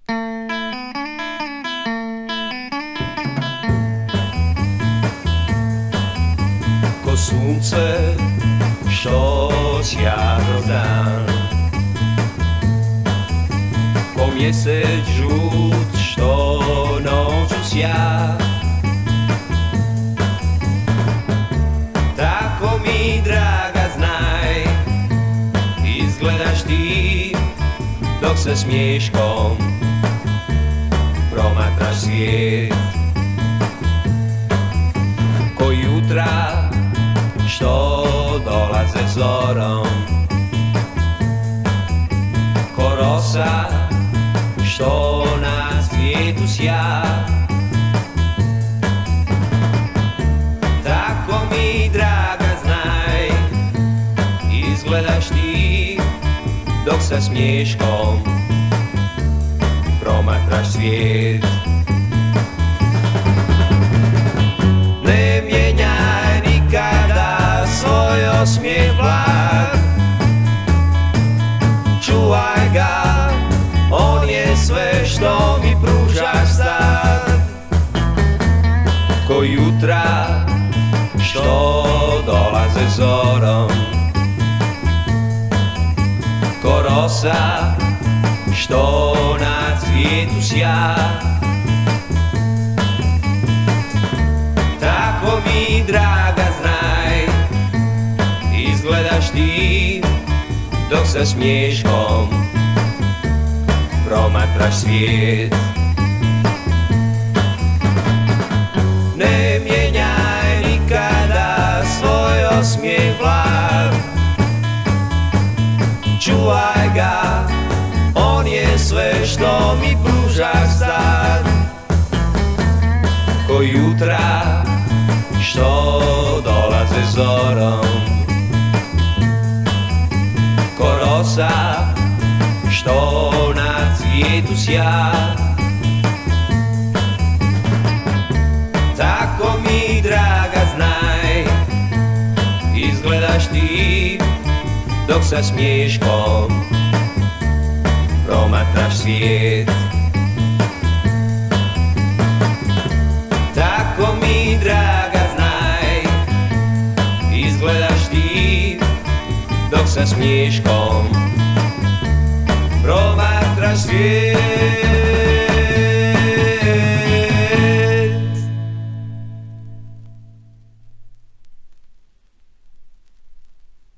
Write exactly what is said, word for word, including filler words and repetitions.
Ko sunce što sja kroz dan, ko mjesec žut što noću sja, tako mi draga znaj, izgledaš ti dok se smiješkom promatraš svijet. Ko jutra što dolaze zorom, ko rosa što na svijetu sja, tako mi draga znaj, izgledaš ti dok sa smiješkom promatraš svijet. Ne mijenjaj nikada svoj osmijeh blag, čuvaj ga, on je sve što mi pružaš sad. Ko jutra što dolaze zorom, ko rosa što na cvijetu sja, tako mi draga znaj, izgledaš ti dok sa smiješkom promatraš svijet. Ne mijenjaj nikada svoj osmijeh blag, čuvaj ga, on je sve što mi pružaš sad. Ko jutra što dolaze zorom, ko rosa što na cvijetu sja, tako mi draga znaj, izgledaš ti dok sa smiješkom promatraš svijet. Tako mi draga znaj, izgledaš ti dok sa smiješkom promatraš svijet.